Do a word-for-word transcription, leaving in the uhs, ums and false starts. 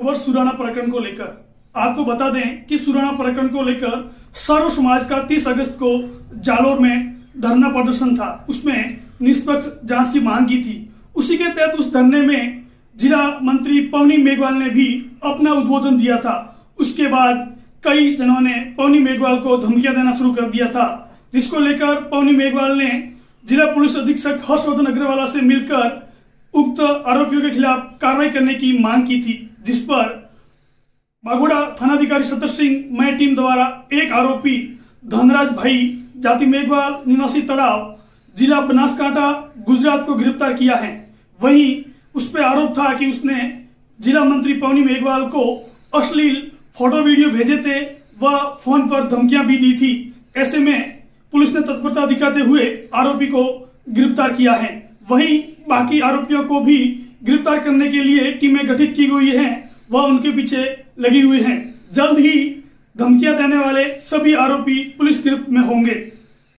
खबर सुराना प्रकरण को लेकर। आपको बता दें कि सुराना प्रकरण को लेकर सर्व समाज का तीस अगस्त को जालोर में धरना प्रदर्शन था। उसमें निष्पक्ष जांच की मांग की थी। उसी के तहत उस धरने में जिला मंत्री पवनी मेघवाल ने भी अपना उद्बोधन दिया था। उसके बाद कई जनों ने पवनी मेघवाल को धमकियां देना शुरू कर दिया था, जिसको लेकर पवनी मेघवाल ने जिला पुलिस अधीक्षक हर्षवर्धन अग्रवाल से मिलकर उक्त आरोपियों के खिलाफ कार्रवाई करने की मांग की थी, जिस पर बागोड़ा थानाधिकारी सतर सिंह मय टीम द्वारा एक आरोपी धनराज भाई जाति मेघवाल निवासी तड़ाव जिला बनासकांठा गुजरात को गिरफ्तार किया है। वहीं उस पर आरोप था कि उसने जिला मंत्री पवनी मेघवाल को अश्लील फोटो वीडियो भेजे थे व फोन पर धमकियां भी दी थी। ऐसे में पुलिस ने तत्परता दिखाते हुए आरोपी को गिरफ्तार किया है। वहीं बाकी आरोपियों को भी गिरफ्तार करने के लिए टीमें गठित की गई हैं, वह उनके पीछे लगी हुई हैं। जल्द ही धमकियां देने वाले सभी आरोपी पुलिस गिरफ्त में होंगे।